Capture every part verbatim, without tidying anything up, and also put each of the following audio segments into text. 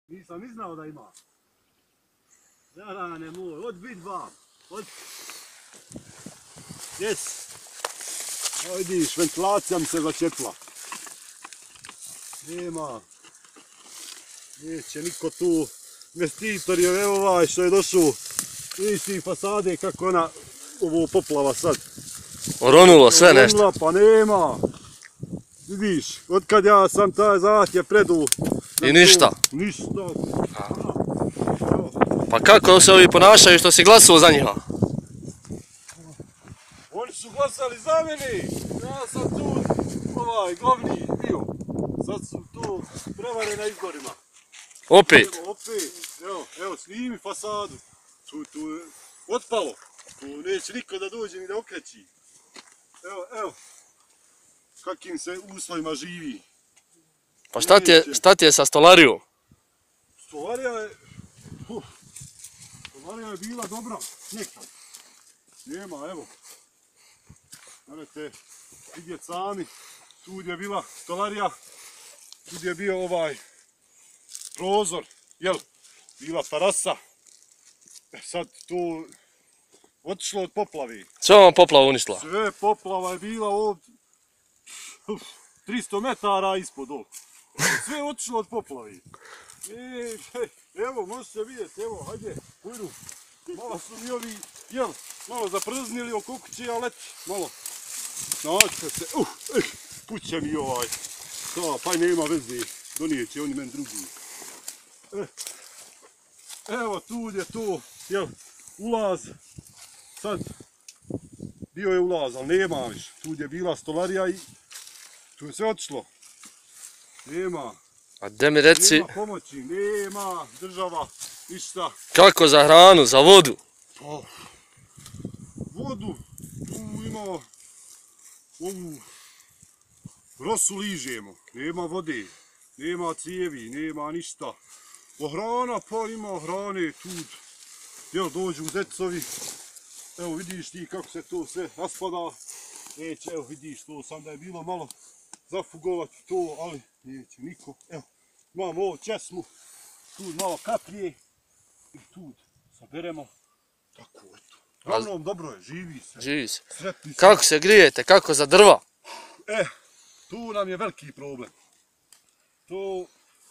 Nisam ni znao da ima. Zarane moj, od vidva. Od... Jes. Evo vidiš, ventilacija mi se začepla. Nema. Neće niko tu. Investitor je ovaj što je došao. Vidiš ti fasade kako ona ovo poplava sad. Oronulo sve nešto. Pa nema. Vidiš, otkad ja sam taj zahtjev predu. I ništa. Ništa. Pa kako se ovi ponašaju što si glasao za njima? Oni su glasali za mene. Ja sam tu ovaj glavni bio. Sad su tu prevare na izborima. Opet? Evo, opet. Evo, evo, snimi fasadu. Tu, tu je otpalo. Tu neće niko da dođe ni da okreći. Evo, evo. Kakim se uslovima živi. Pa šta ti je, šta ti je sa stolarijom? Stolarija je... Uh, stolarija je bila dobra nekad. Nema, evo. Morate vidjeti sami. Tu je bila stolarija. Tu je bio ovaj prozor. Jel? Bila terasa. E sad tu otišlo od poplavi. Sve vam poplava uništila? Sve poplava je bila ovdje. tristo metara ispod ovdje. Sve otišlo od poplavi. E, evo, možete vidjeti, evo, hajde, ujru. Malo su mi ovi, jel, malo zaprznili oko kuće, ali leti, malo. Znači se, uh, eh, puće mi ovaj. Da, pa nema veze, donijet će oni meni drugi. E, evo, tu je to, jel, ulaz. Sad, bio je ulaz, ali nema više. Tu je bila stolarija i tu je sve otišlo. Nema. A gdje mi reci, Nema pomoći, nema država, ništa. kako za hranu, za vodu? Pa, vodu, tu ima ovu rosu ližemo, nema vode, nema cijevi, nema ništa. O hrana, pa ima hrane tu, jel, dođu zecovi. Evo vidiš ti kako se to sve raspada. Neće, evo vidiš to, sam da je bilo malo zafugovati to, ali neće niko. Evo, imamo ovo česmu, tu malo kaplje i tu saberemo. Tako eto. Ravnom dobro je, živi se. Živi se. Sretni se. Kako se grijete, kako za drva? E, tu nam je veliki problem. To,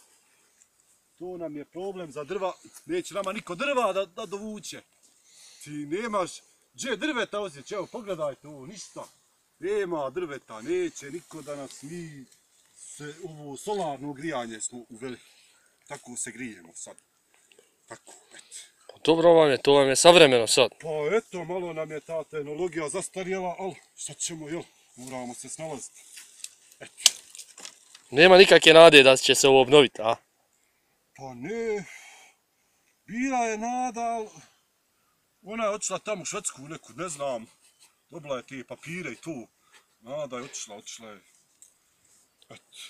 to nam je problem za drva. Neće nama niko drva da, da dovuče. Ti nemaš, gdje drveta osjeća, evo pogledajte ovo, ništa. Nema drveta, neće niko da nas mi se, ovo solarno grijanje smo uveli. Tako se grijemo sad. Tako, eto. Dobro vam je, to vam je savremeno sad. Pa eto, malo nam je ta tehnologija zastarjela, ali šta ćemo, jel, moramo se snalaziti. Eto. Nema nikakve nade da će se ovo obnoviti, a? Pa ne, bila je nada, ali ona je otišla tamo u Švedsku neku, ne znam, dobila je te papire i to. Nada je otišla, otišla je. Eto.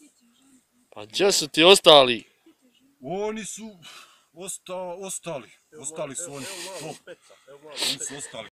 Pa gdje su ti ostali? Oni su osta, ostali, ostali su oni. To. Oni su ostali.